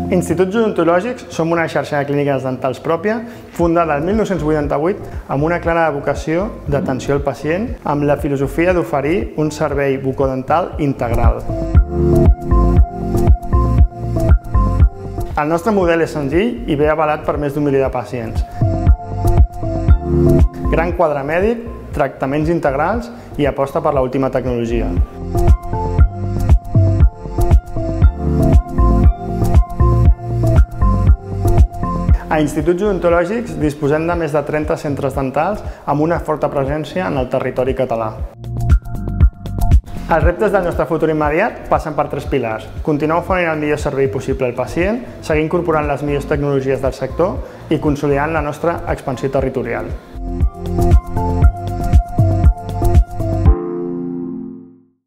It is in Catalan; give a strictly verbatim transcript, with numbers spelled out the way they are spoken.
Instituts Odontològics som una xarxa de clíniques dentals pròpia, fundada el mil nou-cents vuitanta-vuit amb una clara vocació d'atenció al pacient, amb la filosofia d'oferir un servei bucodental integral. El nostre model és senzill i ve avalat per més d'un miler de pacients. Gran quadre mèdic, tractaments integrals i aposta per l'última tecnologia. A Instituts Odontològics disposem de més de trenta centres dentals amb una forta presència en el territori català. Els reptes del nostre futur immediat passen per tres pilars. Continuar oferint el millor servei possible al pacient, seguir incorporant les millors tecnologies del sector i consolidant la nostra expansió territorial.